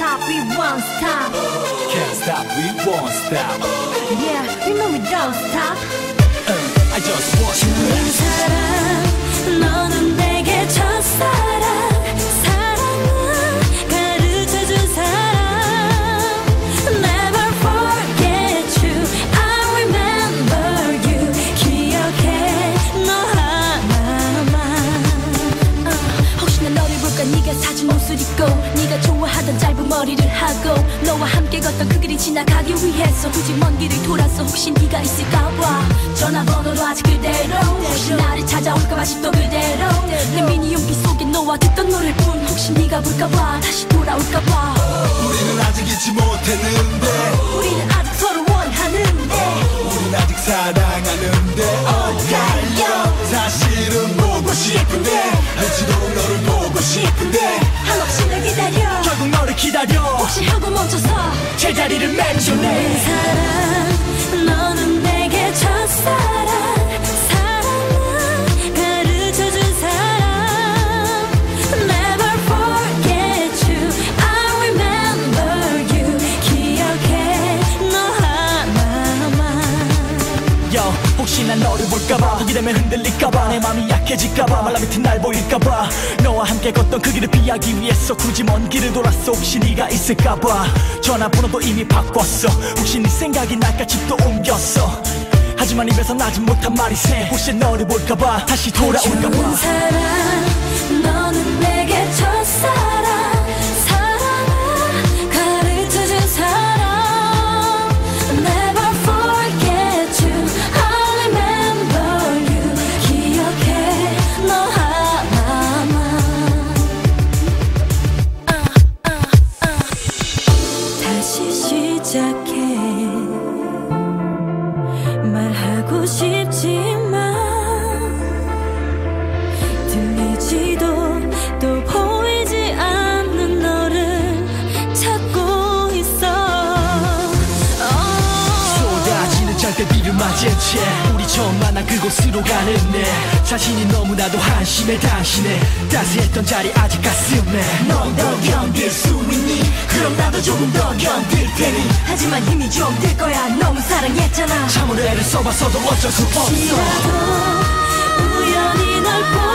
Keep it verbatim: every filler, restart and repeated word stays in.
stop, we won't stop. Can't stop, we won't stop. Yeah, we know we don't stop. uh, I just want you 좋은 사람 너는 내게 첫사랑 사랑은 가르쳐준 사람 Never forget you I remember you 기억해 너 하나만 uh, 혹시 난 너를 볼까 네가 사준 옷을 입고 네가 좋아하던 짧은 머리를 하고 너와 함께 걷던 그 길이 지나가기 위해서 굳이 먼 길을 돌아서 혹시 네가 있을까 봐 전화번호도 아직 그대로 혹시 나를 찾아올까 아직도 그대로 내 미니 용기 속에 너와 듣던 노래뿐 혹시 네가 볼까봐 다시 돌아올까 봐 우리는 아직 잊지 못했는데 우리는 아직 서로 원하는데 우린 아직 사랑하는데 엇갈려 사실은 보고 싶은데 알지도록 너를 보고 싶은데 한없이 널 기다려 결국 너를 기다려 혹시 하고 멈춰서 제자리를 맺어내 사랑 너는 내게 첫사랑 사랑은 가르쳐준 사람 Never forget you I remember you 기억해 너 하나만 Yo, 혹시 난 너를 볼까봐 보게 되면 흔들릴까봐 내 맘이 약해질까봐 말라 밑에 날 보일까봐 너와 함께 걷던 그 길을 피하기 위해서 굳이 먼 길을 돌았어 혹시 네가 있을까봐 전화번호도 이미 바꿨어 혹시 네 생각이 날까 집도 옮겼어 하지만 입에서 나지 못한 말이 새 혹시 너를 볼까봐 다시 돌아올까봐 좋은 사랑 너는 내게 첫사랑 사랑을 가르쳐준 사람 Never forget you I remember you 기억해 너 하나만 uh, uh, uh. 다시 시작해 말하고 싶지만 들리지도 또 보이지 않는 너를 찾고 있어 쏟아지는 장대비를 맞은 채 우리 처음 만난 그곳으로 가는 내 자신이 너무나도 한심해 당신의 따스했던 자리 아직 가슴에 넌 더 견딜 수 있니 그럼 나도 조금 더 견딜 테니 하지만 힘이 좀 들 거야. 너무 사랑했잖아. 참으로 애를 써봐서도 어쩔 수 없어 혹시라도 우연히 널